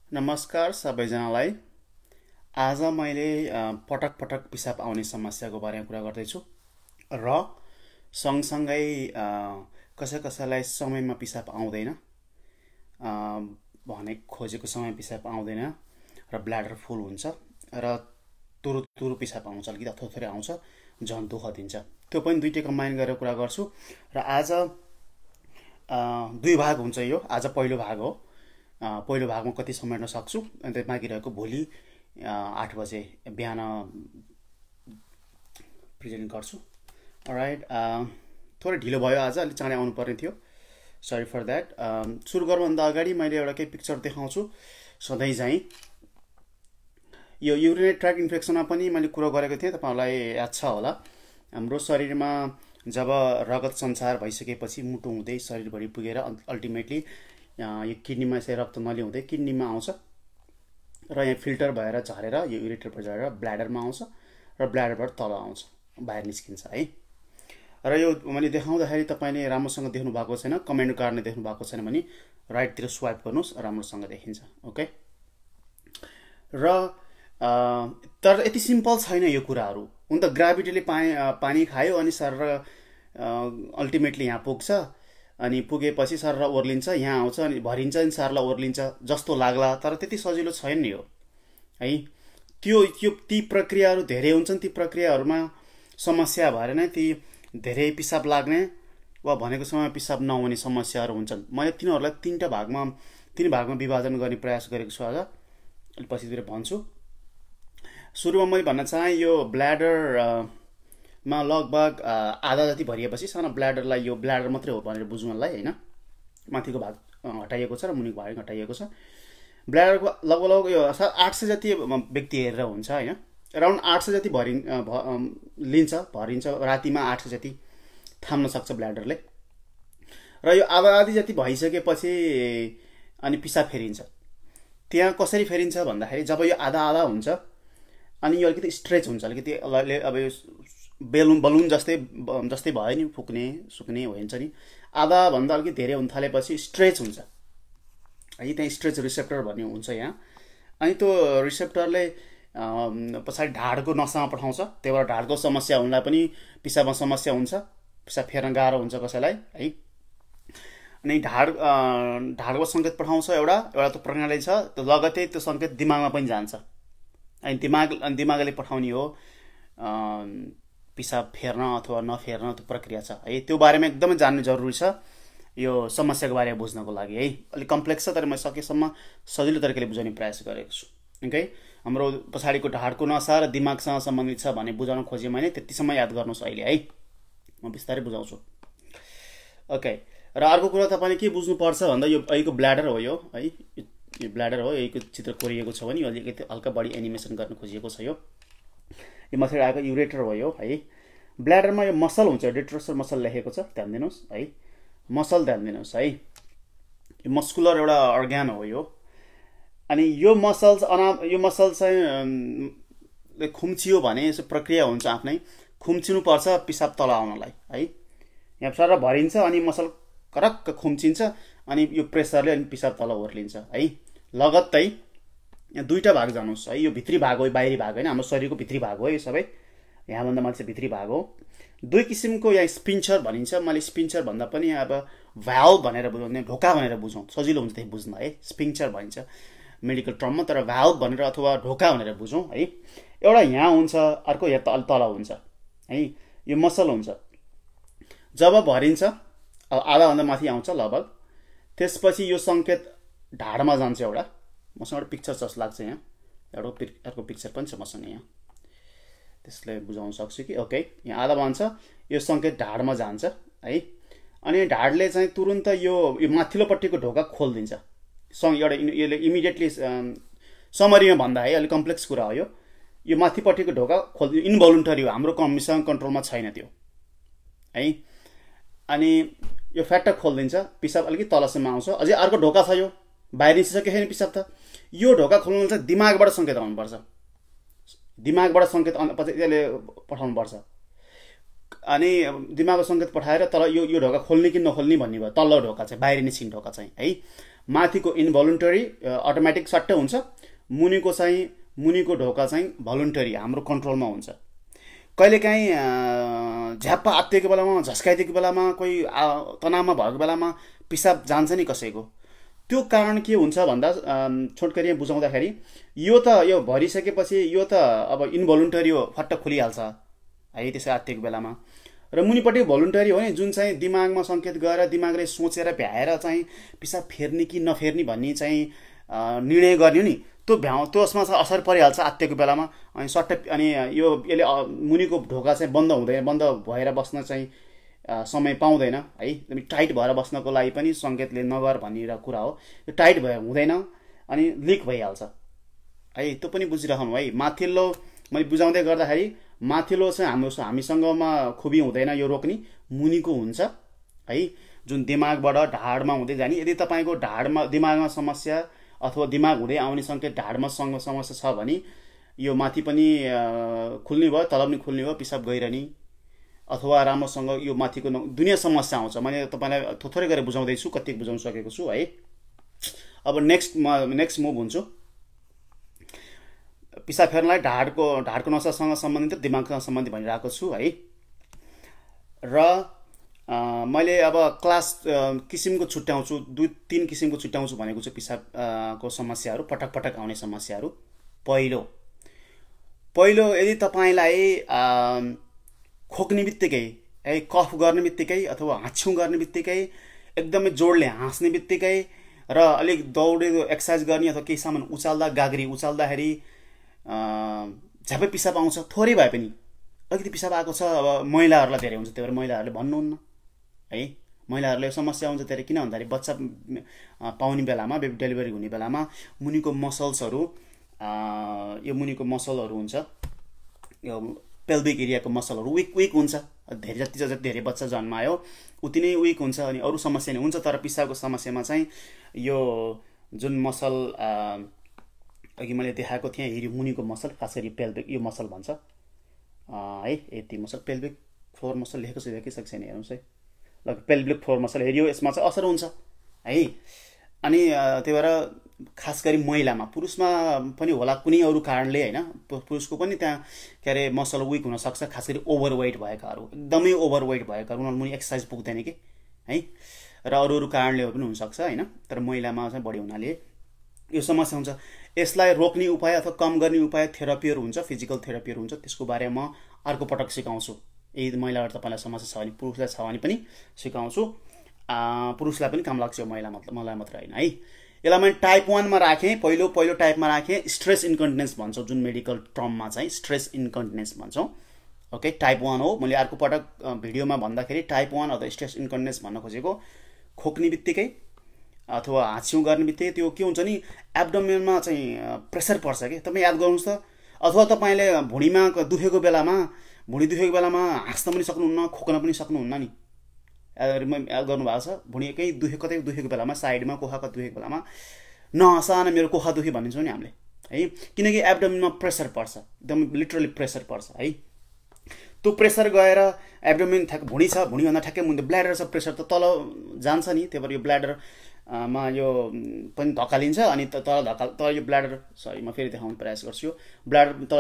नमस्कार सबैजनालाई। आज मैले पटक पटक पिसाब आउने समस्याको बारेमा कुरा गर्दैछु र सँगसँगै कसै कसैलाई समयमा पिसाब आउँदैन, भने खोजेको समय पिसाब आउँदैन र ब्ल्याडर फुल हुन्छ र तुरु तुरु पिसाब आउँछ, अलिकति थोरै आउँछ, झन् दुःख दिन्छ। त्यो पनि दुईटै कम्बाइन गरेर कुरा गर्छु र आज दुई भाग हुन्छ यो। आज पहिलो भाग हो। पहिलो भागमा कति समेट्न सक्छु अनि बाँकी रहेको भोलि 8 बजे बिहान प्रेजेन्ट गर्छु। अलराइट, थोरै ढिलो भयो, आज अलिक चाँडै आउनु पर्ने थियो, सरी फर द्याट। सुरु गर्नुभन्दा अगाडि मैले एउटा केही पिक्चर देखाउँछु सधैँ चाहिँ। यो युरिनरी ट्र्याक इन्फेक्सनमा पनि मैले कुरा गरेको थिएँ, तपाईँहरूलाई याद छ होला। हाम्रो शरीरमा जब रगत सञ्चार भइसकेपछि मुटु हुँदै शरीरभरि पुगेर अल्टिमेटली यो किडनीमा यसरी रक्त नली हुँदै किडनीमा आउँछ र यहाँ फिल्टर भएर झरेर यो युरेटरबाट झरेर ब्ल्याडरमा आउँछ र ब्ल्याडरबाट तल आउँछ, बाहिर निस्किन्छ है। र यो मैले देखाउँदाखेरि तपाईँले राम्रोसँग देख्नु भएको छैन, कमेन्ट कार्डले देख्नु भएको छैन भने राइटतिर स्वाइप गर्नुहोस्, राम्रोसँग देखिन्छ। ओके। र तर यति सिम्पल छैन यो कुराहरू। हुन त ग्राभिटीले पानी खायो अनि सर अल्टिमेटली यहाँ पुग्छ, अनि पुगेपछि सर ओर्लिन्छ, यहाँ आउँछ अनि भरिन्छ, अनि सरलाई ओर्लिन्छ जस्तो लाग्ला, तर त्यति सजिलो छैन नि यो है। ती प्रक्रियाहरू धेरै हुन्छन्। ती प्रक्रियाहरूमा समस्या भएर नै ती धेरै पिसाब लाग्ने वा भनेको समय पिसाब नहुने समस्याहरू हुन्छन्। मैले तिनीहरूलाई तीन भागमा विभाजन गर्ने प्रयास गरेको छु। आज अलिक पछितिर भन्छु। सुरुमा मैले भन्न चाहेँ यो ब्ल्याडरमा लगभग आधा जति भरिएपछि सानो ब्ल्याडरलाई यो ब्ल्याडर मात्रै हो भनेर बुझ्नुलाई होइन, माथिको भाग हटाइएको छ र मुनिको भाग हटाइएको छ। ब्ल्याडरको लगभग यो 800 जति व्यक्ति हेरेर हुन्छ होइन, अराउन्ड 800 जति भरिन्छ रातिमा 800 जति थाम्न सक्छ ब्ल्याडरले। र यो आधी जति भइसकेपछि अनि पिसाब फेरिन्छ। त्यहाँ कसरी फेरिन्छ भन्दाखेरि जब यो आधा हुन्छ अनि यो अलिकति स्ट्रेच हुन्छ, अलिकति अब यो बलुन जस्तै भयो नि, फुक्ने सुक्ने हुन्छ नि। आधाभन्दा अलिकति धेरै हुन थालेपछि स्ट्रेच हुन्छ है। त्यहाँ स्ट्रेच रिसेप्टर भन्ने हुन्छ यहाँ, अनि त्यो रिसेप्टरले पछाडि ढाडको नसामा पठाउँछ। त्यहाँबाट ढाडको समस्या हुनलाई पनि पिसाबमा समस्या हुन्छ, पिसाब फेर्न गाह्रो हुन्छ कसैलाई है। अनि ढाडको सङ्केत पठाउँछ एउटा त्यो प्रणाली छ, त्यो लगतै त्यो सङ्केत दिमागमा पनि जान्छ। अनि दिमागले पठाउने हो पिसाब फेर्न अथवा नफेर्न त्यो प्रक्रिया छ है। त्यो बारेमा एकदमै जान्नु जरुरी छ यो समस्याको बारेमा बुझ्नको लागि है। अलिक कम्प्लेक्स छ, तर म सकेसम्म सजिलो तरिकाले बुझाउने प्रयास गरेको छु। ओके। हाम्रो पछाडिको ढाडको नसा र दिमागसँग सम्बन्धित छ भने बुझाउन खोजेँ मैले, त्यतिसम्म याद गर्नुहोस् अहिले है, म बिस्तारै बुझाउँछु। ओके। र अर्को कुरा तपाईँले के बुझ्नुपर्छ भन्दा यो अहिलेको ब्ल्याडर हो यो है, यो ब्ल्याडर हो, यहीको चित्र कोरिएको छ भने अलिकति हल्का बढी एनिमेसन गर्न खोजिएको छ। यो माथि आएको युरेटर हो यो है। ब्ल्याडरमा यो मसल हुन्छ, डेट्रोसर मसल लेखेको छ, ध्यान दिनुहोस् है, मसल ध्यान दिनुहोस् है। यो मस्कुलर एउटा अर्ग्यान हो यो। अनि यो मसल चाहिँ खुम्चियो भने यसो प्रक्रिया हुन्छ, आफ्नै खुम्चिनु पर्छ पिसाब तल आउनलाई है। यहाँ सर भरिन्छ अनि मसल करक्क खुम्चिन्छ अनि यो प्रेसरले अनि पिसाब तल ओर्लिन्छ है। लगत्तै यहाँ दुईटा भाग जानुहोस् है। यो भित्री भाग हो, बाहिरी भाग होइन, हाम्रो शरीरको भित्री भाग हो यो सबै। यहाँभन्दा माथि भित्री भाग हो। दुई किसिमको यहाँ स्पिन्चर भनिन्छ, मैले स्पिन्चर भन्दा पनि अब भ्याल्भ भनेर बुझाउने, ढोका भनेर बुझौँ, सजिलो हुन्छ त्यही बुझ्न है। स्पिन्चर भनिन्छ मेडिकल टर्ममा, तर भ्याल्भ भनेर अथवा ढोका भनेर बुझौँ है। एउटा यहाँ हुन्छ, अर्को यहाँ तल हुन्छ है। यो मसल हुन्छ। जब भरिन्छ आधाभन्दा माथि आउँछ लगभग, त्यसपछि यो सङ्केत ढाडमा जान्छ। मसँग एउटा पिक्चर जस्तो लाग्छ यहाँ, अर्को पिक्चर पनि छ मसँग यहाँ, त्यसले बुझाउन सक्छु कि। ओके। यहाँ आधा भन्छ, यो सङ्केत ढाडमा जान्छ है। अनि ढाडले चाहिँ तुरुन्त यो माथिल्लोपट्टिको ढोका खोलिदिन्छ। यसले इमिडिएटली समरीमा भन्दा है, अलिक कम्प्लेक्स कुरा हो यो माथिपट्टिको ढोका खोलिदिन्छ, इन्भोलुन्टरी हो, हाम्रो कमीसँग कन्ट्रोलमा छैन त्यो है। अनि यो फ्याट्ट खोलिदिन्छ, पिसाब अलिकति तलसम्म आउँछ। अझै अर्को ढोका छ, यो बाहिर निस्किसक्यो छैन पिसाब त। यो ढोका खोल्नु चाहिँ दिमागबाट सङ्केत आउनुपर्छ, दिमागबाट सङ्केत यसले पठाउनुपर्छ। अनि दिमागको सङ्केत पठाएर तल यो ढोका खोल्ने कि नखोल्ने भन्ने भयो, तल्लो ढोका चाहिँ बाहिर निस्किने ढोका चाहिँ है। माथिको इन्भोलुन्टरी अटोमेटिक सट्टै हुन्छ, मुनिको ढोका चाहिँ भोलुन्टरी हाम्रो कन्ट्रोलमा हुन्छ। कहिलेकाहीँ झ्याप्पा आत्तिएको बेलामा, झस्काइदिएको बेलामा, कोही तनावमा भएको बेलामा पिसाब जान्छ नि कसैको, त्यो कारण के हुन्छ भन्दा छोटकरी बुझाउँदाखेरि यो भरिसकेपछि यो त अब इन्भोलुन्टरी हो, फट्ट खुलिहाल्छ है त्यसै आत्तिएको बेलामा। र मुनिपट्टि भोलुन्टरी हो नि, जुन चाहिँ दिमागमा सङ्केत गएर दिमागले सोचेर भ्याएर चाहिँ पिसाब फेर्ने कि नफेर्ने भन्ने चाहिँ निर्णय गर्ने नि, त्यसमा चाहिँ असर परिहाल्छ आत्तिएको बेलामा। अनि सट्टै अनि यसले मुनिको ढोका चाहिँ बन्द भएर बस्न चाहिँ समय पाउँदैन है। टाइट भएर बस्नको लागि पनि सङ्केतले नगर भन्ने कुरा हो, यो टाइट भए हुँदैन अनि लिक भइहाल्छ है। त्यो पनि बुझिराख्नु है। माथिल्लो मैले बुझाउँदै गर्दाखेरि माथिल्लो चाहिँ हामीसँगमा खुबी हुँदैन यो रोक्ने, मुनिको हुन्छ है, जुन दिमागबाट ढाडमा हुँदै जाने। यदि तपाईँको दिमागमा समस्या अथवा दिमाग हुँदै आउने सङ्केत ढाडमा समस्या छ भने यो माथि पनि खुल्ने भयो, तल पनि खुल्ने भयो, पिसाब गइरहने अथवा राम्रोसँग यो माथिको दुनियाँ समस्या आउँछ। मैले तपाईँलाई थोरै गरेर बुझाउँदैछु, कति बुझाउन सकेको छु है। अब नेक्स्ट मुभ हुन्छु। पिसाब फेर्नलाई ढाडको नसासँग सम्बन्धित, दिमागसँग सम्बन्धित भनिरहेको छु है। र मैले अब क्लास किसिमको छुट्याउँछु, 2-3 किसिमको छुट्याउँछु भनेको छु पिसाबको समस्याहरू, पटक आउने समस्याहरू। पहिलो यदि तपाईँलाई खोक्ने बित्तिकै है, कफ गर्ने बित्तिकै अथवा हाँच्छौँ गर्ने बित्तिकै, एकदमै जोडले हाँस्ने बित्तिकै र अलिक दौडेको एक्सर्साइज गर्ने अथवा केही सामान गाग्री उचाल्दाखेरि झ्यापै पिसाब आउँछ, थोरै भए पनि अलिकति पिसाब आएको छ, अब महिलाहरूलाई धेरै हुन्छ, त्यही भएर महिलाहरूले भन्नुहुन्न है। महिलाहरूले समस्या हुन्छ धेरै, किन भन्दाखेरि बच्चा पाउने बेलामा, बेबी डेलिभरी हुने बेलामा मुनिको मसल्सहरू, यो मुनिको मसलहरू हुन्छ, यो पेल्भिक एरियाको मसलहरू विक हुन्छ। जति धेरै बच्चा जन्मायो उति नै विक हुन्छ अनि अरू समस्या नै हुन्छ। तर पिसाबको समस्यामा चाहिँ यो जुन मसल अघि मैले देखाएको थिएँ, हेरी मुनिको मसल, खास गरी पेल्भिक, यो मसल भन्छ है, यति मसल पेल्भिक फ्लोर मसल लेखेको छु, देखिसकेको छैन हेर्नुहोस् है, ल पेल्भिक फ्लोर मसल हेरियो, यसमा चाहिँ असर हुन्छ है। अनि त्यही भएर खास गरी महिलामा, पुरुषमा पनि होला कुनै अरू कारणले होइन, पुरुषको पनि त्यहाँ के अरे मसल विक हुनसक्छ, खास गरी ओभरवेट भएकाहरू, एकदमै ओभरवेट भएकाहरू, उनीहरू मुनि एक्सर्साइज पुग्दैन कि है, र अरू कारणले पनि हुनसक्छ होइन। तर महिलामा चाहिँ बढी हुनाले यो समस्या हुन्छ। यसलाई रोक्ने उपाय अथवा कम गर्ने उपाय थेरापीहरू हुन्छ, फिजिकल थेरापीहरू हुन्छ, त्यसको बारेमा अर्को पटक सिकाउँछु। यदि महिलाहरू तपाईँलाई समस्या छ भने, पुरुषलाई छ भने पनि सिकाउँछु। पुरुषलाई पनि काम लाग्छ, मलाई मात्र होइन है। यसलाई मैले टाइप 1 मा राखेँ, पहिलो टाइपमा राखेँ, स्ट्रेस इन्कन्टिनेन्स भन्छौँ, जुन मेडिकल टर्ममा चाहिँ स्ट्रेस इन्कन्टिनेन्स भन्छौँ। ओके, टाइप 1 हो। मैले अर्को पटक भिडियोमा भन्दाखेरि टाइप 1 अथवा स्ट्रेस इन्कन्टिनेन्स भन्न खोजेको, खोक्ने बित्तिकै अथवा हाँच्छौँ गर्ने बित्तिकै त्यो के हुन्छ नि, एब्डोमेनमा चाहिँ प्रेसर पर्छ कि। तपाईँ याद गर्नुहोस् त, अथवा तपाईँले भुँडीमा दुखेको बेलामा हाँस्न पनि सक्नुहुन्न, खोक्न पनि सक्नुहुन्न नि, याद गर्नुभएको छ। भुँडी कतै दुखेको बेलामा, साइडमा कोखाको दुखेको बेलामा नहँसान मेरो कोखा दुखे भनिन्छौँ नि हामीले है, किनकि एब्डोमेनमा प्रेसर पर्छ, एकदम लिटरली प्रेसर पर्छ है। त्यो प्रेसर गएर एब्डोमेन भुँडी छ, भुँडीभन्दा ठ्याक्कै मुनि ब्ल्याडर छ, प्रेसर त तल जान्छ नि, त्यही भएर यो ब्ल्याडरमा यो पनि धकालिन्छ। अनि तल यो ब्ल्याडर, सरी म फेरि देखाउने प्रयास गर्छु, ब्ल्याडर तल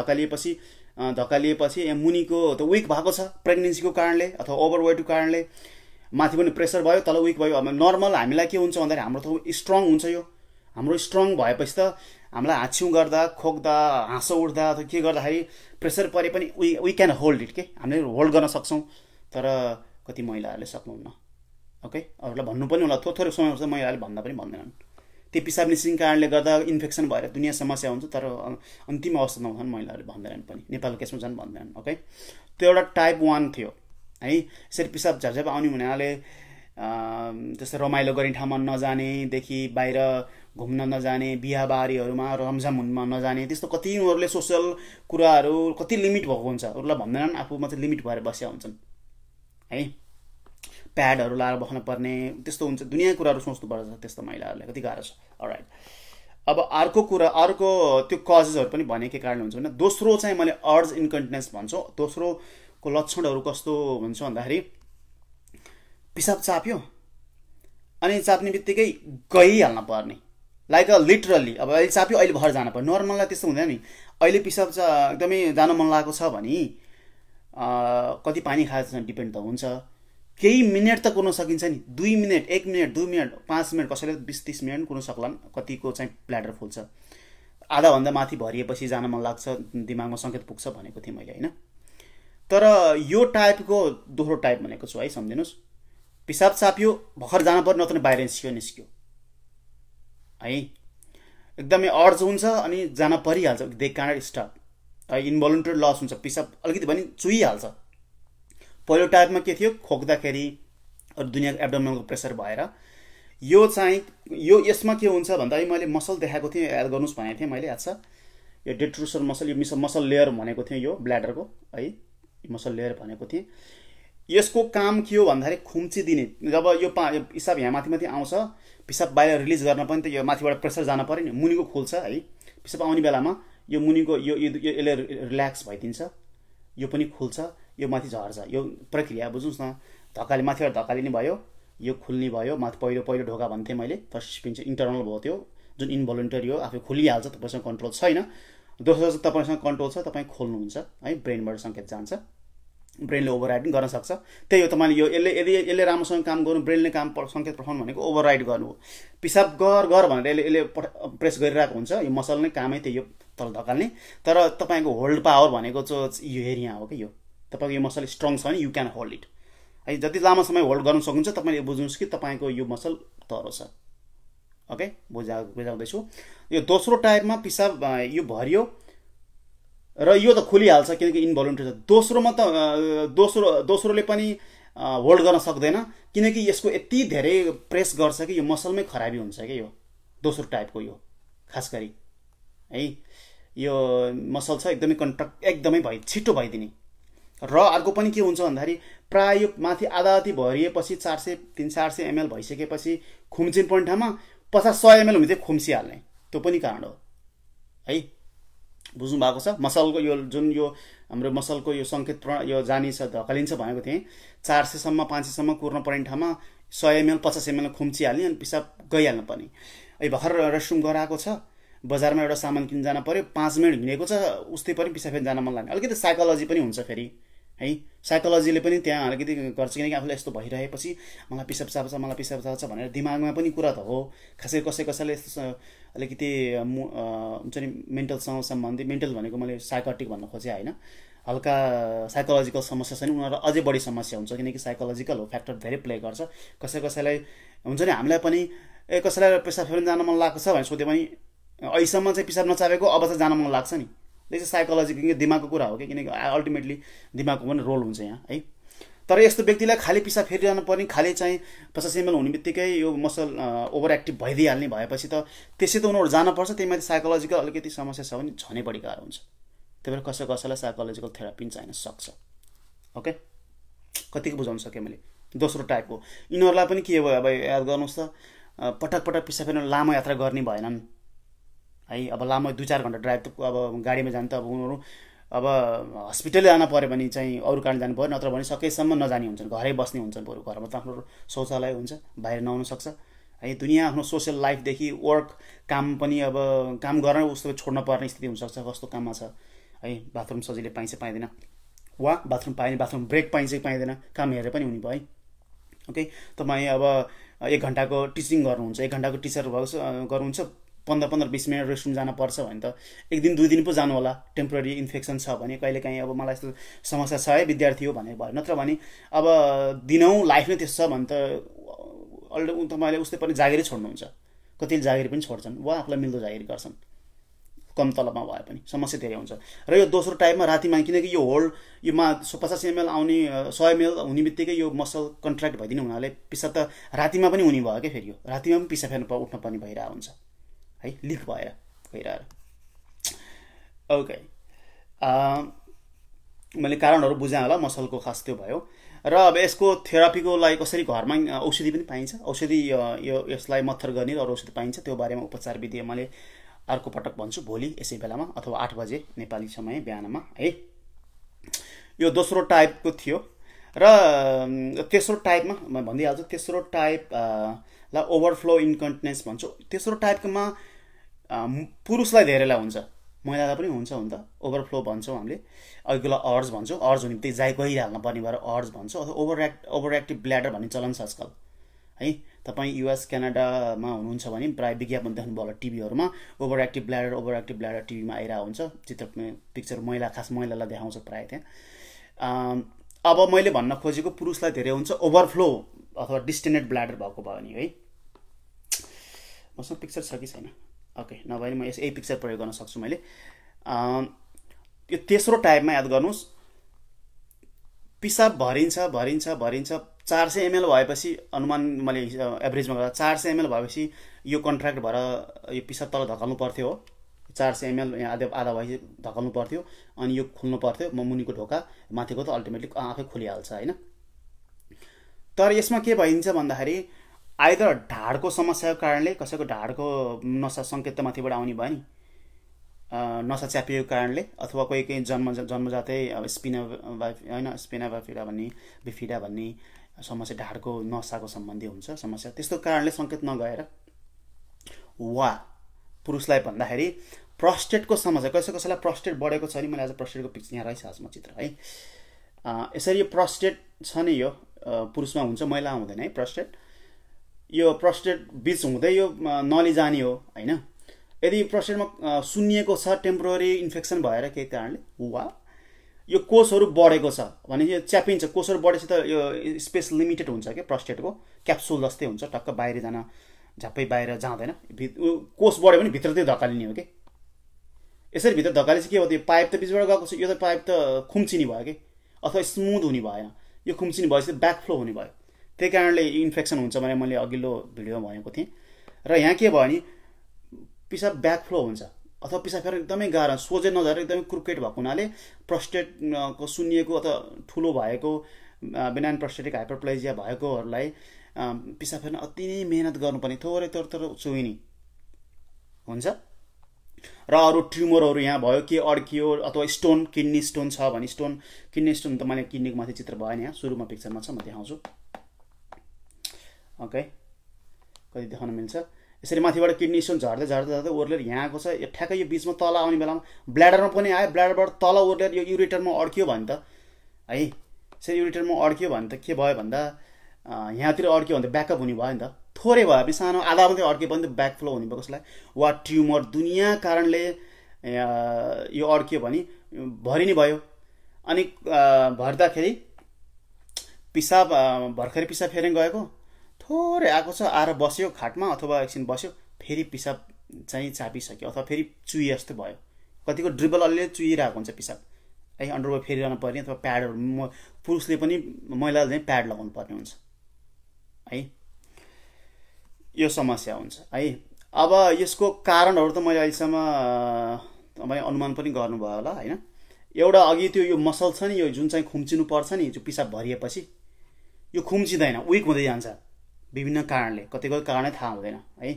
धकालिएपछि मुनिको त विक भएको छ प्रेग्नेन्सीको कारणले अथवा ओभरवेटको कारणले, माथि पनि प्रेसर भयो, तल विक भयो। अब नर्मल हामीलाई के हुन्छ भन्दाखेरि हाम्रो त स्ट्रङ हुन्छ, यो हाम्रो स्ट्रङ भएपछि त हामीलाई हाँच्छौँ गर्दा, खोक्दा, हाँसो उठ्दा अथवा के गर्दाखेरि प्रेसर परे पनि वी क्यान होल्ड इट, के हामीले होल्ड गर्न सक्छौँ। तर कति महिलाहरूले सक्नुहुन्न। ओके, अरूलाई भन्नु पनि होला, थोरै समय पर्छ, महिलाहरूले भन्दा पनि भन्दैनन्। त्यो पिसाब निस्किने कारणले गर्दा इन्फेक्सन भएर दुनियाँ समस्या हुन्छ, तर अन्तिम अवस्थामा हुन्छन् महिलाहरूले भन्दैनन् पनि, नेपालको केसमा झन् भन्दैनन्। ओके, त्यो एउटा टाइप 1 थियो है। यसरी पिसाब झ्याप आउने हुनाले जस्तै रमाइलो गर्ने ठाउँमा नजानेदेखि, बाहिर घुम्न नजाने, बिहाबारीहरूमा रमझाममा नजाने, त्यस्तो कति उनीहरूले सोसल कुराहरू कति लिमिट भएको हुन्छ, उनीहरूलाई भन्दैनन्, आफू मात्रै लिमिट भएर बसेका हुन्छन् है। प्याडहरू लाएर बस्न पर्ने, त्यस्तो हुन्छ, दुनियाँ कुराहरू सोच्नुपर्छ त्यस्तो महिलाहरूलाई, कति गाह्रो छ। अलराइट, अब अर्को त्यो कजेसहरू पनि भने के कारण हुन्छ भने, दोस्रो चाहिँ मैले अर्ज इन्कन्टिनेन्स भन्छु। दोस्रोको लक्षणहरू कस्तो हुन्छ भन्दाखेरि, पिसाब चाप्यो अनि चाप्ने बित्तिकै गइहाल्न पर्ने, लाइक लिटरल्ली। अब अहिले चाप्यो अहिले भर जानु पर्ने। नर्मललाई त्यस्तो हुँदैन नि। अहिले पिसाब एकदमै जान मन लागेको छ भने कति पानी खाएको छ डिपेन्ड त हुन्छ। केही मिनट त कुर्न सकिन्छ नि, 2 मिनट 1 मिनट 2 मिनट 5 मिनट, कसैले 20-30 मिनट कुर्न सक्लान्। कतिको चाहिँ ब्ल्याडर फुल्छ, आधाभन्दा माथि भरिएपछि जान मन लाग्छ, दिमागमा सङ्केत पुग्छ भनेको थिएँ मैले होइन। तर यो टाइपको दोस्रो टाइप भनेको छु है, सम्झिनुहोस्। पिसाब चाप्यो भर्खर जानु पर्यो, नत्र बाहिर निस्क्यो है, एकदमै अर्ज हुन्छ अनि जान परिहाल्छ। They cannot stop, involuntary loss हुन्छ, पिसाब अलिकति पनि चुहिहाल्छ। पहिलो टाइपमा के थियो, खोक्दाखेरि अरू दुनियाँको एब्डोमिनलको प्रेसर भएर। यो चाहिँ यसमा के हुन्छ भन्दा मैले मसल देखाएको थिएँ, याद गर्नुहोस् भनेको थिएँ मैले। अच्छा, यो डेट्रुसर मसल, यो मसल लेयर भनेको थिएँ, यो ब्ल्याडरको है मसल लेयर भनेको थिएँ। यसको काम के हो भन्दाखेरि खुम्ची दिने। जब यो पिसाब यहाँ माथि आउँछ, पिसाब बाहिर रिलिज गर्न पनि त यो माथिबाट प्रेसर जान पर्यो नि, मुनिको खुल्छ है। पिसाब आउने बेलामा यो मुनिको यसले रिल्याक्स भइदिन्छ, यो पनि खुल्छ, यो माथि झर्छ। यो प्रक्रिया बुझ्नुहोस् न। धक्काले माथिबाट धक्कालिने भयो, यो खुल्ने भयो। माथि पहिलो ढोका भन्थेँ मैले, फर्स्ट स्पिन चाहिँ इन्टरनल भयो, त्यो जुन इन्भोलुन्टरी हो, आफै खुलिहाल्छ, तपाईँसँग कन्ट्रोल छैन। दोस्रो चाहिँ तपाईँसँग कन्ट्रोल छ, तपाईँ खोल्नुहुन्छ है, ब्रेनबाट सङ्केत जान्छ, ब्रेनले ओभरराइडिङ गर्न सक्छ। त्यही हो, तपाईँले यो यसले राम्रोसँग काम गर्नु, ब्रेनले सङ्केत पठाउनु भनेको ओभरराइड गर्नु हो। पिसाब गर भनेर यसले प्रेस गरिरहेको हुन्छ, यो मसल नै कामै त्यही हो, तल धकाल्ने। तर तपाईँको होल्ड पावर भनेको चाहिँ यो एरिया हो कि, यो तपाईँको यो मसल स्ट्रङ छ भने यु क्यान होल्ड इट है। जति लामो समय होल्ड गर्नु सक्नुहुन्छ तपाईँले बुझ्नुहोस् कि तपाईँको यो मसल तरो छ। ओके, बुझाउँदैछु। यो दोस्रो टाइपमा पिसाब यो भरियो र यो त खुलिहाल्छ किनकि इन्भोलुन्टरी छ। दोस्रोमा त दोस्रोले पनि होल्ड गर्न सक्दैन किनकि यसको यति धेरै प्रेस गर्छ कि यो मसलमै खराबी हुन्छ कि। यो दोस्रो टाइपको यो खास गरी है, यो मसल छ एकदमै कन्ट्राक्ट एकदमै छिटो भइदिने। र अर्को पनि के हुन्छ भन्दाखेरि प्राय यो माथि आधा भरिएपछि 300-400 ml भइसकेपछि खुम्चिन पर्ने ठाउँमा 50-100 ml हुँदै खुम्सिहाल्ने, त्यो पनि कारण हो है। बुझ्नु भएको छ। मसलको यो जुन यो हाम्रो मसलको यो सङ्केत यो जानिन्छ, धकालिन्छ भनेको थिएँ। 400 सम्म 500 सम्म कुर्न पर्ने ठाउँमा 100 ml 50 ml खुम्चिहाल्ने अनि पिसाब गइहाल्नु पर्ने। अहिले भर्खर रेस्टरुम गराएको छ, बजारमा एउटा सामान किन्न जान पर्यो, 5 मिनट हिँडेको छ, उस्तै पनि पिसाब फेरि जान मन लाग्ने। अलिकति साइकोलोजी पनि हुन्छ फेरि है, साइकोलोजीले पनि त्यहाँ अलिकति गर्छ किनकि आफूलाई यस्तो भइरहेपछि मलाई पिसाब चाप्छ भनेर दिमागमा पनि कुरा त हो। खासै कसैले यस्तो अलिकति हुन्छ नि मेन्टलसँग सम्बन्धित, मेन्टल भनेको मैले साइकोटिक भन्न खोजेँ होइन, हल्का साइकोलोजिकल समस्या छ नि उनीहरूलाई अझै बढी समस्या हुन्छ किनकि साइकोलोजिकल हो फ्याक्टर धेरै प्ले गर्छ। कसैलाई हुन्छ नि, हामीलाई पनि कसैलाई पिसाब फेर्न जान मन लागेको छ भनेर सोध्यो भने अहिलेसम्म चाहिँ पिसाब नचापेको, अब चाहिँ जान मन लाग्छ नि। त्यो चाहिँ साइकोलोजी दिमागको कुरा हो कि, किनकि अल्टिमेटली दिमागको पनि रोल हुन्छ यहाँ है। तर यस्तो व्यक्तिलाई खालि पिसाब फेरिरहनु पर्ने, खालि चाहिँ 50 ml हुने बित्तिकै यो मसल ओभर एक्टिभ भइदिइहाल्ने भएपछि त त्यसै त उनीहरू जानुपर्छ। त्यही माथि साइकोलोजिकल अलिकति समस्या छ भने झनै बढी गाह्रो हुन्छ। त्यही भएर कसैलाई साइकोलोजिकल थेरापी चाहिन सक्छ। ओके, कतिको बुझाउन सकेँ मैले। दोस्रो टाइपको यिनीहरूलाई पनि के भयो, अब याद गर्नुहोस् त, पटक पिसाब फेर्न लामो यात्रा गर्ने भएनन् है। अब लामो 2-4 घन्टा ड्राइभ त अब गाडीमा जानु त अब उनीहरू अब हस्पिटल जान पऱ्यो भने चाहिँ अरू कारण जानु पऱ्यो, नत्र भने सकेसम्म नजाने हुन्छन्, घरै बस्ने हुन्छन्। बरु घरमा त आफ्नो शौचालय हुन्छ, बाहिर नआउन सक्छ है। दुनियाँ आफ्नो सोसियल लाइफदेखि वर्क काम पनि अब काम गर्न उस्तो छोड्न पर्ने स्थिति हुनसक्छ। कस्तो काममा छ है, बाथरुम सजिलै पाइँदैन, वा बाथरुम पाइने बाथरुम ब्रेक पाइँदैन, काम हेरेर पनि हुने भयो है। ओके, तपाईँ अब 1 घन्टाको टिचिङ गर्नुहुन्छ, 1 घन्टाको टिचर गर्नुहुन्छ, 15-20 मिनट रेस्टरुम जान पर्छ भने त 1 दिन 2 दिन पो जानु होला। टेम्पोररी इन्फेक्सन छ भने, कहिलेकाहीँ अब मलाई यस्तो समस्या छ है, विद्यार्थी हो भने भयो, नत्र भने अब दिनौँ लाइफ नै त्यस्तो छ भने त तपाईँले उस्तै पनि जागिरै छोड्नुहुन्छ। कतिले जागिरी पनि छोड्छन् वा आफूलाई मिल्दो जागिरी गर्छन्, कम तलबमा भए पनि समस्या धेरै हुन्छ। र यो दोस्रो टाइपमा रातिमा, किनकि यो होल्ड यो 50 ml आउने 100 ml हुने बित्तिकै यो मसल कन्ट्र्याक्ट भइदिनु हुनाले पिसाब त रातिमा पनि हुने भयो क्या। फेरि यो रातिमा पनि पिसाब फेर्न उठ्न पर्ने भइरहेको हुन्छ है, लिक भएर गइरहेर। ओके, मैले कारणहरू बुझाएँ होला, मसलको खास त्यो भयो। र अब यसको थेरापीको लागि कसरी घरमा औषधि पनि पाइन्छ, औषधि यसलाई मत्थर गर्ने अरू औषधि पाइन्छ, त्यो बारेमा उपचार विधि मैले अर्को पटक भन्छु भोलि यसै बेलामा, अथवा 8 बजे नेपाली समय बिहानमा है। यो दोस्रो टाइपको थियो। र तेस्रो टाइपमा म भनिदिइहाल्छु, तेस्रो टाइप ल ओभरफ्लो इन्कन्टिनेन्स भन्छौँ। तेस्रो टाइपकोमा पुरुषलाई धेरैलाई हुन्छ, महिलालाई पनि हुन्छ हुन त। ओभरफ्लो भन्छौँ हामीले, अघिल्लो अर्ज भन्छौँ, अर्ज हुने बित्तिकै जाइ गइहाल्न पर्ने भएर अर्ज भन्छौँ, अथवा ओभरएक्टिभ ब्ल्याडर भन्ने चलन छ आजकल है। तपाईँ युएस क्यानाडामा हुनुहुन्छ भने प्राय विज्ञापन देख्नुभयो होला टिभीहरूमा, ओभरएक्टिभ ब्ल्याडर टिभीमा आइरहेको हुन्छ, चित्र पिक्चर महिला, खास महिलालाई देखाउँछ प्राय त्यहाँ। अब मैले भन्न खोजेको पुरुषलाई धेरै हुन्छ ओभरफ्लो अथवा डिस्टेन्डेड ब्ल्याडर भएको भयो नि है। मसँग पिक्चर छ कि छैन? ओके, नभए म यही पिक्चर प्रयोग गर्न सक्छु मैले। यो तेस्रो टाइपमा याद गर्नुहोस्, पिसाब भरिन्छ 400 ml भएपछि, अनुमान मैले एभरेजमा गर्दा 400 ml भएपछि यो कन्ट्र्याक्ट भएर यो पिसाब तल धकाल्नु पर्थ्यो हो। 400 ml यहाँ आधा भएपछि धकाल्नु पर्थ्यो, अनि यो खुल्नु पर्थ्यो, मुनिको ढोका, माथिको त अल्टिमेटली आफै खुलिहाल्छ होइन। तर यसमा के भइन्छ भन्दाखेरि आइदर ढाडको समस्याको कारणले, कसैको ढाडको नसा सङ्केत त माथिबाट आउने भयो नि, नसा च्यापिएको कारणले, अथवा कोही जन्मजातै अब स्पिना बिफिडा भन्ने समस्या, ढाडको नसाको सम्बन्धी हुन्छ समस्या, त्यस्तो कारणले सङ्केत नगएर, वा पुरुषलाई भन्दाखेरि प्रोस्टेटको समस्या, कसैलाई प्रोस्टेट बढेको छ नि, मैले आज प्रोस्टेटको पिक्चर यहाँ रहेछ आजमा चित्र है। यसरी यो प्रोस्टेट छ नि, यो पुरुषमा हुन्छ, महिला हुँदैन है प्रोस्टेट। यो प्रोस्टेट बिच हुँदै यो नली जाने हो होइन। यदि प्रोस्टेटमा सुन्निएको छ, टेम्पोररी इन्फेक्सन भएर केही कारणले, वा यो कोषहरू बढेको छ भने यो च्यापिन्छ, कोषहरू बढेपछि त यो स्पेस लिमिटेड हुन्छ क्या, प्रोस्टेटको क्याप्सुल जस्तै हुन्छ, टक्क बाहिर जान झ्याप्पै बाहिर जाँदैन, कोष बढ्यो भने भित्र चाहिँ धकालिने हो कि। यसरी भित्र धकालेपछि के हो, त्यो पाइप त बिचबाट गएको छ, यो त पाइप त खुम्चिने भयो कि, अथवा स्मुथ हुने भएन, यो खुम्चिने भएपछि ब्याकफ्लो हुने भयो, त्यही कारणले इन्फेक्सन हुन्छ भने मैले अघिल्लो भिडियोमा भनेको थिएँ। र यहाँ के भयो भने पिसाब ब्याकफ्लो हुन्छ, अथवा पिसाब फेर्न एकदमै गाह्रो, सोझै नझरेर एकदमै क्रुकेट भएको हुनाले प्रोस्टेटको सुन्निएको अथवा ठुलो भएको, बेनाइन प्रोस्टेटिक हाइपरप्लेजिया भएकोहरूलाई पिसाब फेर्न अति नै मेहनत गर्नुपर्ने, थोरै चुइने हुन्छ। र अरू ट्युमरहरू यहाँ भयो, के अड्कियो, अथवा स्टोन, किडनी स्टोन छ भने किडनी स्टोन त मैले किडनीको माथि चित्र भएन, यहाँ सुरुमा पिक्चरमा छ, म देखाउँछु। ओके, कति देखाउन मिल्छ, यसरी माथिबाट किडनी स्टोन झर्दै ओर्लेर यहाँ आएको छ, यो ठ्याक्कै यो बिचमा तल आउने बेलामा ब्ल्याडरमा पनि आयो, ब्ल्याडरबाट तल ओर्लेर यो युरेटरमा अड्कियो भने त है, यसरी युरेटरमा अड्कियो भने त के भयो भन्दा यहाँतिर अड्कियो भने त ब्याकअप हुने भयो नि त, थोरै भयो भने सानो आधा मात्रै अड्कियो भने त ब्याकफ्लो हुने भयो कसलाई, वा ट्युमर दुनियाँ कारणले यो अड्कियो भने भरि नै भयो। अनि भर्दाखेरि पिसाब भर्खरै पिसाब फेरि गएको, थोरै आएको छ, आएर बस्यो खाटमा अथवा एकछिन बस्यो, फेरि पिसाब चाहिँ चापिसक्यो, अथवा फेरि चुइए जस्तो भयो, कतिको ड्रिबल अलिअलि चुइरहेको हुन्छ पिसाब है, अन्डरवेयर फेरिरहनु पर्ने, अथवा प्याडहरू, पुरुषले पनि महिलाले चाहिँ प्याड लगाउनु पर्ने हुन्छ है, यो समस्या हुन्छ है। अब यसको कारणहरू त मैले अहिलेसम्म तपाईँ अनुमान पनि गर्नुभयो होला होइन। एउटा अघि त्यो यो मसल छ नि, यो जुन चाहिँ खुम्चिनु पर्छ नि, जो पिसाब भरिएपछि यो खुम्चिँदैन, विक हुँदै जान्छ विभिन्न कारणले, कतिको कारणै थाहा हुँदैन है।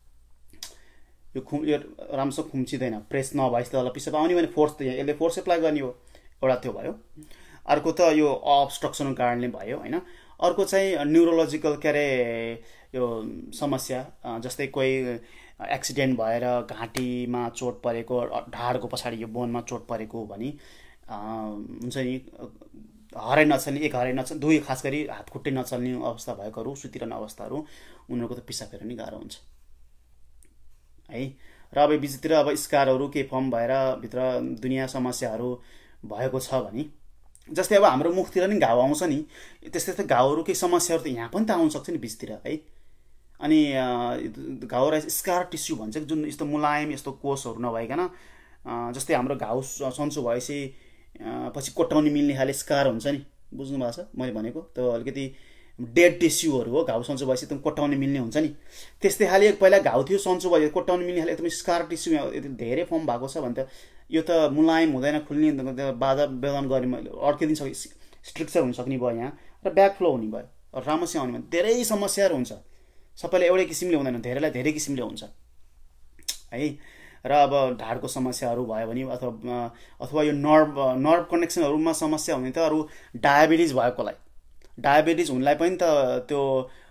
यो राम्रोसँग खुम्चिँदैन, प्रेस नभएपछि त पिसाब आउने भने फोर्स, यसले फोर्स एप्लाई गर्ने हो, एउटा त्यो भयो। अर्को त यो अब्स्ट्रक्सनको कारणले भयो होइन। अर्को चाहिँ न्युरोलोजिकल के अरे यो समस्या, जस्तै कोही एक्सिडेन्ट भएर घाँटीमा चोट परेको, ढाडको पछाडि यो बोनमा चोट परेको भने हुन्छ नि, हराइ नचल्ने, एक हराइ नचल्ने, दुई खास गरी हात खुट्टै नचल्ने अवस्था भएकोहरू, सुतिरहने अवस्थाहरू, उनीहरूको त पिसाब फेर्न नि गाह्रो हुन्छ है। र अब बिचतिर अब स्कारहरू के फर्म भएर भित्र दुनियाँ समस्याहरू भएको छ भने, जस्तै अब हाम्रो मुखतिर नि घाउ आउँछ नि, त्यस्तै घाउहरू केही समस्याहरू त यहाँ पनि त आउन सक्छ नि बिचतिर है। अनि घाउ र स्कार टिस्यु भन्छ, जुन यस्तो मुलायम यस्तो कोषहरू नभइकन, जस्तै हाम्रो घाउ सन्चो भएपछि पछि कोट्याउनु मिल्ने खाले स्कार हुन्छ नि, बुझ्नु भएको छ मैले भनेको, त्यो अलिकति डेड टिस्युहरू हो, घाउ सन्चो भएपछि एकदम कोट्याउनु मिल्ने हुन्छ नि, त्यस्तै खाले पहिला घाउ थियो सन्चो भयो, कोट्याउनु मिल्ने खाले एकदम स्कार टिस्यु धेरै फर्म भएको छ भने त यो त मुलायम हुँदैन, खुल्ने, बाधा बेदन गर्ने, अड्किदिन सक्ने, स्ट्रक्चर हुनसक्ने भयो यहाँ, र ब्याकफ्लो हुने भयो, राम्रोसँग आउने भयो, धेरै समस्याहरू हुन्छ, सबैलाई एउटै किसिमले हुँदैन, धेरैलाई धेरै किसिमले हुन्छ है। र अब ढाडको समस्याहरू भयो भने, अथवा यो नर्भ कनेक्सनहरूमा समस्या हुने त अरू डायबिटिज भएकोलाई, डायबिटिज हुनलाई पनि त त्यो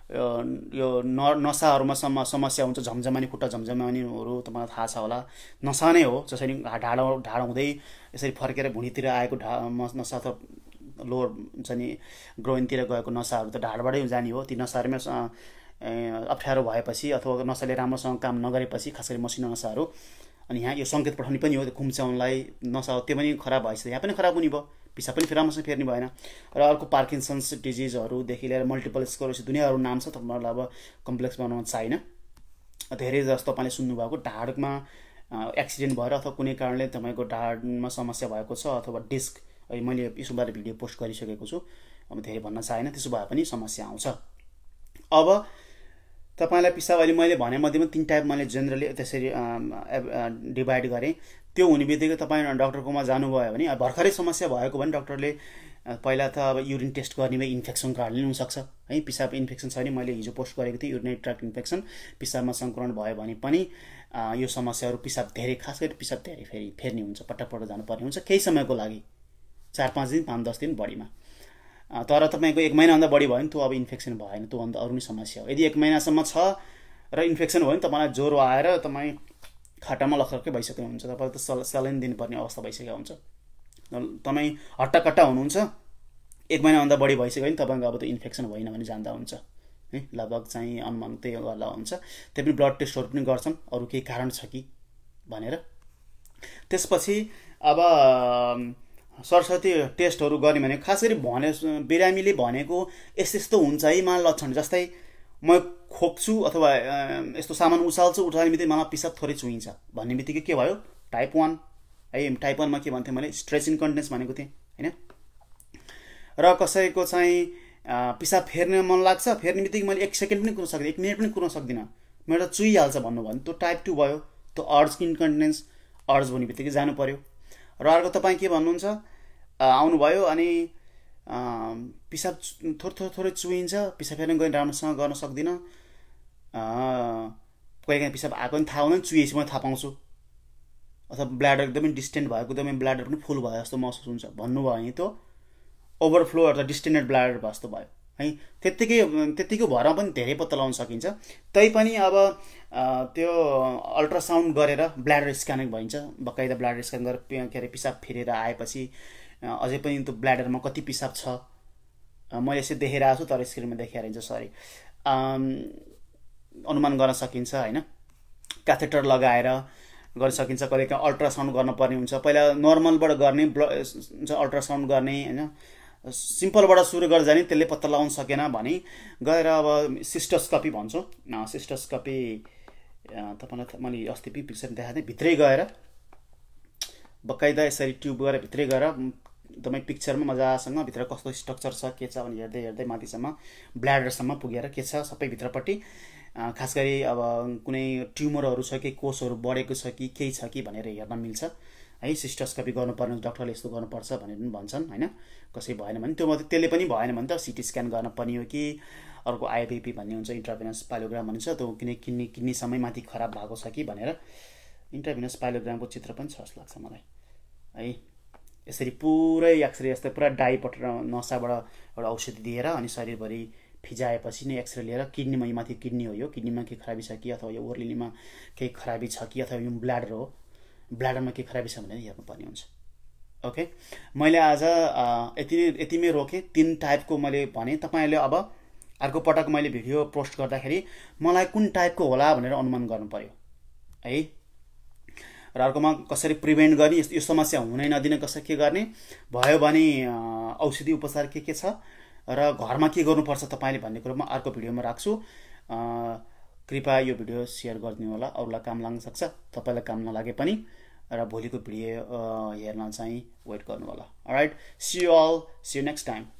यो नसाहरूमा समस्या हुन्छ, झमझमानी खुट्टा झमझमानीहरू तपाईँलाई थाहा छ होला, नसा नै हो। जसरी ढाड हुँदै यसरी फर्केर भुँडीतिर आएको नसा त लोवर हुन्छ नि ग्रोइनतिर गएको नसाहरू त ढाडबाटै जाने हो। ती नसाहरूमा अप्ठ्यारो भएपछि अथवा नसाले राम्रोसँग काम नगरेपछि, खास गरी मसिनो नसाहरू, अनि यहाँ यो सङ्केत पठाउने पनि हो खुम्च्याउनलाई। नसा त्यो पनि खराब भएछ, यहाँ पनि खराब हुने भयो, पिसाब पनि राम्रोसँग फेर्ने भएन। र अर्को पार्किन्सन्स डिजिजहरूदेखि लिएर मल्टिपल स्क्लेरोसिस दुनियाँहरू नाम छ, तपाईँहरूलाई अब कम्प्लेक्स बनाउन चाहिएन। धेरै जस्तो तपाईँले सुन्नुभएको ढाडमा एक्सिडेन्ट भएर अथवा कुनै कारणले तपाईँको ढाडमा समस्या भएको छ अथवा डिस्क, मैले यसोबारे भिडियो पोस्ट गरिसकेको छु, अब धेरै भन्न चाहेन। त्यसो भए पनि समस्या आउँछ। अब तपाईँलाई पिसाब अहिले मैले भने मध्येमा 3 टाइप मैले जेनरली त्यसरी डिभाइड गरेँ। त्यो हुने बित्तिकै तपाईँ डक्टरकोमा जानुभयो भने, भर्खरै समस्या भएको भने डक्टरले पहिला त अब युरिन टेस्ट गर्ने भए इन्फेक्सनको कारणले हुनसक्छ है। पिसाब इन्फेक्सन छ भने मैले हिजो पोस्ट गरेको थिएँ, युरिनरी ट्र्याक्ट इन्फेक्सन, पिसाबमा सङ्क्रमण भयो भने पनि यो समस्याहरू, पिसाब धेरै, खास गरी पिसाब धेरै फेर्ने हुन्छ, पटक जानुपर्ने हुन्छ केही समयको लागि, 4-5 दिन 5-10 दिन बढीमा। तर तपाईँको 1 महिनाभन्दा बढी भयो भने त्यो अब इन्फेक्सन भएन, त्यो अन्त अरू नै समस्या हो। यदि 1 महिनासम्म छ र इन्फेक्सन भयो भने तपाईँलाई ज्वरो आएर तपाईँ खाटामा लखर्कै भइसक्यो हुन्छ, तपाईँले त सेलाइन दिनुपर्ने अवस्था भइसकेको हुन्छ। तपाईँ हट्टाकट्टा हुनुहुन्छ, 1 महिनाभन्दा बढी भइसक्यो भने तपाईँको अब त इन्फेक्सन होइन भने जान्दा हुन्छ है। लगभग चाहिँ अनुमान त्यही गर्दा हुन्छ। त्यही पनि ब्लड टेस्टहरू पनि गर्छन्, अरू केही कारण छ कि भनेर। त्यसपछि अब सरस्वती टेस्टहरू गर्ने भने, खास गरी बिरामीले भनेको यस्तो हुन्छ है मान लक्षण, जस्तै म खोक्छु अथवा यस्तो सामान उचाल्ने बित्तिकै मलाई पिसाब थोरै चुइन्छ भन्ने बित्तिकै के भयो, टाइप 1 है। टाइप 1मा के भन्थेँ मैले, स्ट्रेच इन्कन्टिनेन्स भनेको थिएँ होइन। र कसैको चाहिँ पिसाब फेर्ने मन लाग्छ, फेर्ने बित्तिकै मैले 1 सेकेन्ड पनि कुर्न सक्दिनँ, 1 मिनट पनि कुर्न सक्दिनँ, मेरो त चुइहाल्छ भन्नुभयो भने त्यो टाइप 2 भयो। त्यो अर्ज इन्कन्टिनेन्स, अर्ज भन्ने बित्तिकै जानु पर्यो। र अर्को तपाईँ के भन्नुहुन्छ, आउनुभयो अनि पिसाब थोरै चुइन्छ, पिसाब फेर्ने गएर राम्रोसँग गर्न सक्दिनँ, कहिलेकाहीँ पिसाब आएको पनि थाहा हुँदैन, चुइएपछि म थाहा पाउँछु, अथवा ब्ल्याडर एकदमै डिस्टेन्ट भएको, एकदमै ब्ल्याडर पनि फुल भयो जस्तो महसुस हुन्छ भन्नुभयो भने त्यो ओभरफ्लो अथवा डिस्टेन्डेड ब्ल्याडर जस्तो भयो है। त्यत्तिकै भरमा पनि धेरै पत्ता लगाउन सकिन्छ। तैपनि अब त्यो अल्ट्रासाउन्ड गरेर ब्ल्याडर स्क्यानिङ भइन्छ, बकाइदा ब्ल्याडर स्क्यान गरेर के अरे पिसाब फेरेर आएपछि अझै पनि त्यो ब्ल्याडरमा कति पिसाब छ, मैले यसो देखिरहेको छु तर स्क्रिनमा देखिहालिन्छ, सरी, अनुमान गर्न सकिन्छ होइन। क्याथेटर लगाएर गर्न सकिन्छ, कहिलेकाहीँ अल्ट्रासाउन्ड गर्नुपर्ने हुन्छ। पहिला नर्मलबाट गर्ने, अल्ट्रासाउन्ड गर्ने होइन, सिम्पलबाट सुरु गरेर जाने, त्यसले पत्ता लगाउन सकेन भने गएर अब सिस्टोस्कोपी भन्छौँ। सिस्टोस्कोपी तपाईँलाई मैले अस्ति पनि पिक्चर देखाएको थिएँ, भित्रै गएर बकाइदा यसरी ट्युब गएर भित्रै गएर एकदमै पिक्चरमा मजासँग भित्र कस्तो स्ट्रक्चर छ के छ भने हेर्दै माथिसम्म ब्ल्याडरसम्म पुगेर के छ सबै भित्रपट्टि, खास गरी अब कुनै ट्युमरहरू छ कि कोषहरू बढेको छ कि केही छ कि भनेर हेर्न मिल्छ है। सिस्टोस्कोपी गर्नुपर्ने, डक्टरले यस्तो गर्नुपर्छ भनेर पनि भन्छन् होइन। कसै भएन भने त्यसले पनि भएन भने त सिटी स्क्यान गर्नुपर्ने हो कि अर्को आइपिपी भन्ने हुन्छ, इन्ट्राभेनस पाइलोग्राम भनिन्छ, त्यो किडनीसम्मै माथि खराब भएको छ कि भनेर इन्ट्राभेनस पाइलोग्रामको चित्र पनि छ जस्तो लाग्छ मलाई है। यसरी पुरै एक्सरे जस्तै पुरा डाइपटेर नसाबाट एउटा औषधि दिएर अनि शरीरभरि फिजाएपछि नै एक्सरे लिएर किडनीमा, माथि किडनी हो यो, किडनीमा के खराबी छ कि अथवा यो ओर्लिनीमा केही खराबी छ कि अथवा यो ब्ल्याडर हो, ब्ल्याडरमा के खराबी छ भनेर हेर्नुपर्ने हुन्छ। ओके, मैले आज यतिमै रोकेँ। 3 टाइपको मैले भने। तपाईँहरूले अब अर्को पटक मैले भिडियो पोस्ट गर्दाखेरि मलाई कुन टाइपको होला भनेर अनुमान गर्नु पर्यो है। र अर्कोमा कसरी प्रिभेन्ट गर्ने, यो समस्या हुनै नदिने कसरी के गर्ने, भयो भने औषधि उपचार के छ र घरमा के गर्नुपर्छ तपाईँले भन्ने कुरो म अर्को भिडियोमा राख्छु। कृपया यो भिडियो सेयर गरिदिनु होला, अरूलाई काम लाग्न सक्छ, तपाईँलाई काम नलागे पनि। र भोलिको भिडियो हेर्न चाहिँ वेट गर्नु होला। Alright, see you all, see you next time.